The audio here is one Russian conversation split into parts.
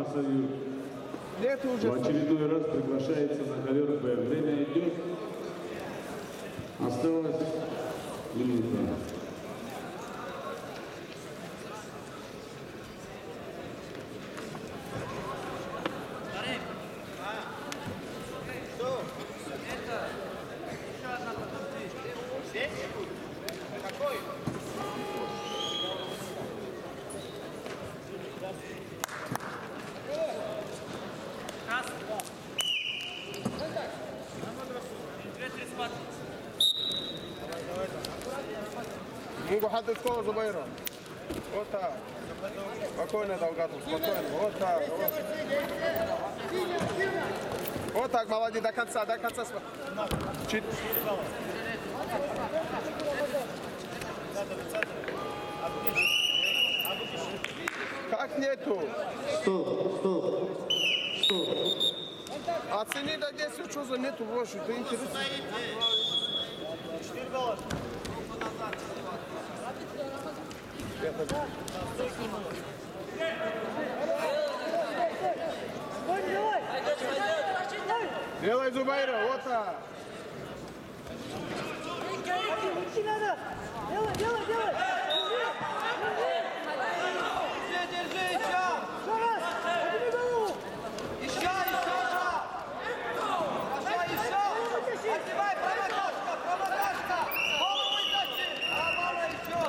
Хасавюр. В очередной раз приглашается на ковер Б. Время идет. Осталось минута. Могу хатать скоро Зубайра. Вот так. Спокойно, Долгатов, спокойно. Вот так. Вот так, молодец, до конца, до конца. Чуть. Как нету? Стоп. Оцени до 10, что за нету больше, это интересно. Делай, Зубайра, вот так. Делай. Держи, еще. Подними голову. Еще. Отдевай, промокашка. Голову вытащи. Мама,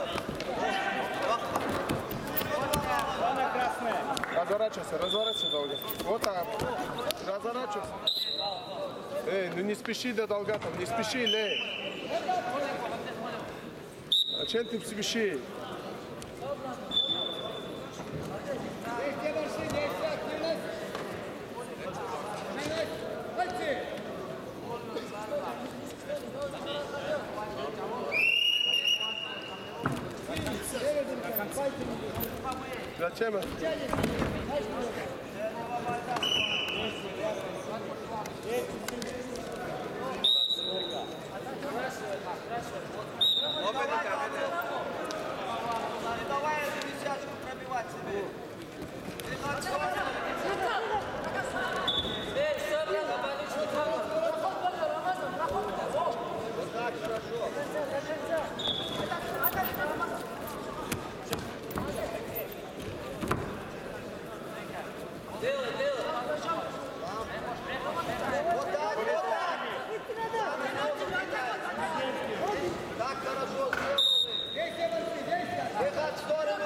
еще. Разворачивайся, Долгатов. Вот так. Разворачивайся. Ну не спеши до Долгатов, не спеши, лей. А чем ты спешишь? Зачем? Давай эту десятку пробивать себе. Так, хорошо. Делай. Вот так. Так, хорошо, сделали. Бежать в сторону.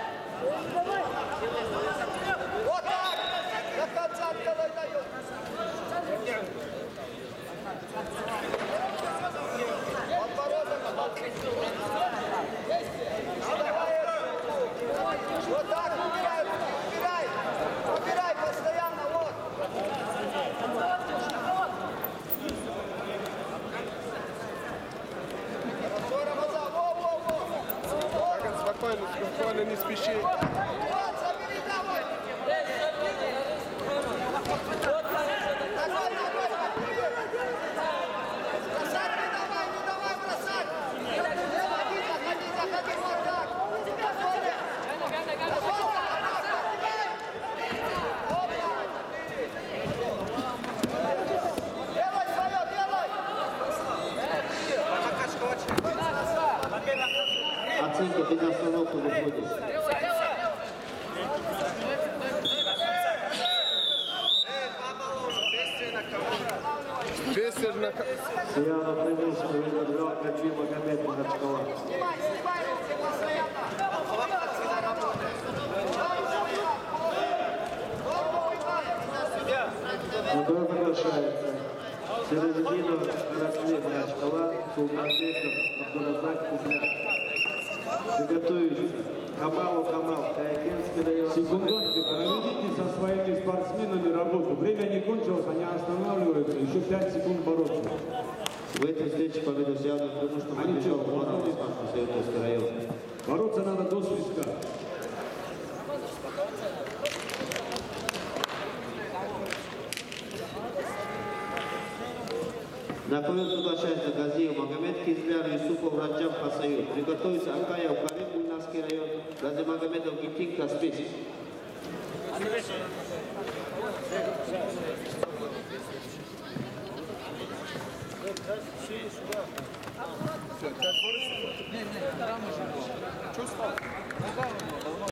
Вот так. До конца делай, дает. Вот так, убирай постоянно, вот. Хорошо, Рамазан, во. Спокойно, не спеши. Вот, забери домой. Бросать не давай бросать. Заходи, вот так. Делай свое, делай. Оценка 15 минут выходит. Сияна Примыш, выиграл Качи Магомед Махачкала. Снимай руки постоянно. Мотор приглашается. Середина Расле Махачкала, Султанбеков, Абдуразак Кузьмяк. Приготовиться. Камал, Каякинский район. Секундонки, проведите со своими спортсменами работу. Время не кончилось, они останавливаются. Еще 5 секунд бороться. В этой встрече победу взял потому что побежал Мурат из Саратовского района. Бороться надо до свистка. На ковер приглашается Газиев Магомед, Кизляр, Юсупов, Раджаб, Хасаюр. Приготовится Акаев, Карим, Ульнарский район, Гази Магомедов, Гитин, Каспийский. Все, 5 борется.